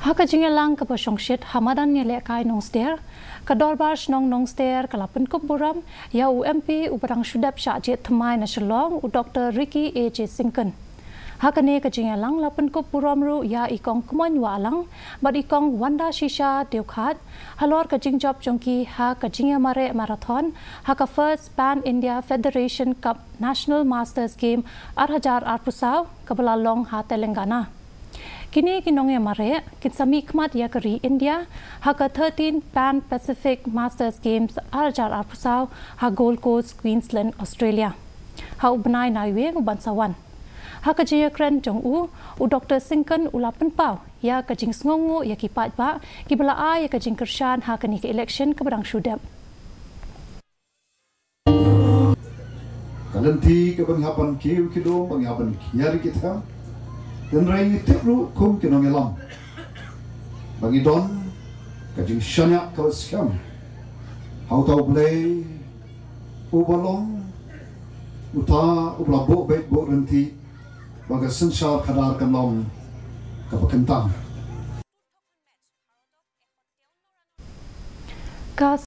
Haka jingelang ke Songshit Hamadan nye lekai Nongsder, ke Dorbar Shnong Nongsder ke Pynkup Burom, ya UMP uberang sudap syajit Thymmai na Shalong u Dr. Ricky A.J. Sinken. Haka ne ke jingelang la Pynkup Burom ru ya ikong kumoy walang, bad ikong wanda shisha deukhat, halor ke Nongjop jongki ha ke Jingmareh marathon, haka first Pan India Federation Cup National Masters Game 2008 ke Belalong ha Telangana. Kini Nongjop kinsami khmat ya keri India haka 13 Pan Pacific Masters Games 2008 ha Gold Coast Queensland Australia. Ha ubnai naiwe ubansawan. Haka jaya kren jong u Dr. Sinken ulapan pau ya ka jing sngongu ya kipat ba kibala a ya ka jing kershan ha kani ke election ke berang syudap. Kalanti ke penghapan kiu kido penghapan nyari kita. Dan rai tipru kum Nongjop bagi don kajing shanyak kau siam hau tau boleh ubalong uta ublabu baik bu renti bagi sensar kadar kanlong kapakentang.